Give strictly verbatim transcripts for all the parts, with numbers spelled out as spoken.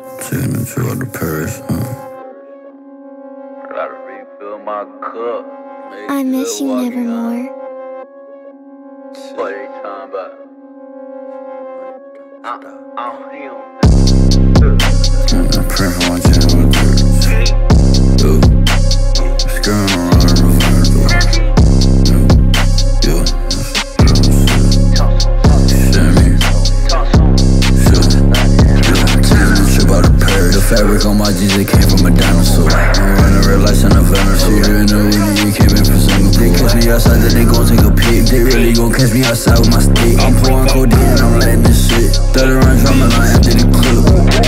Taking a trip out to Paris, huh? Gotta refill my cup. I miss you nevermore. What they talking about? I, I don't hear I'm praying for my channel with dirt. Yo, skirting around the roof door. Yo, shit me. Taking a trip out to Paris. The fabric on my jeans, it came from a dinosaur. I'm running red lights on the venom. She here in the winter, you came in for Singapore. They catch me outside, then they gon' take a pic. They really gon' catch me outside with my stick. I'm pouring codeine and I'm letting this shit. Third run drumming, I empty the clip.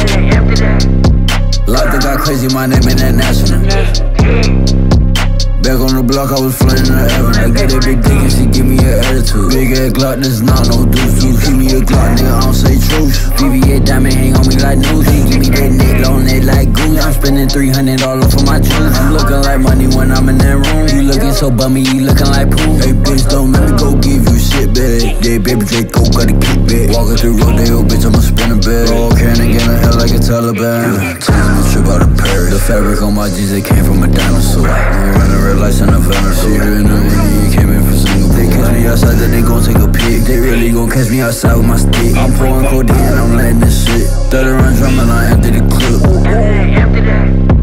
Locked it got crazy, my name in that national. Back on the block, I was flirting her avenue. I get that big dick and she give me an attitude. Big ass Glock, this not no deuce. You give me a Glock, nigga, I don't say truth. V V A diamond hang on me like news. He give me that neck, long neck like goose. I'm spending three hundred dollars for my juice. I'm looking like money when I'm in that room. You looking so bummy, you looking like poo. Hey bitch, don't make me go give you shit, baby. Yeah, baby Draco got a kick back. Walking through Rodeo, bitch, I'ma spin a bag. Roll cannon, get in hell like a Taliban. Taking a trip out of Paris. The fabric on my jeans, it came from a dinosaur. I'm running red lights on the venom. She here in the winter, you came in for Singapore. They catch me outside, then they gon' take a pic. They really gon' catch me outside with my stick. I'm pouring codeine and I'm letting this shit. Third run drumming, I empty the clip. empty that.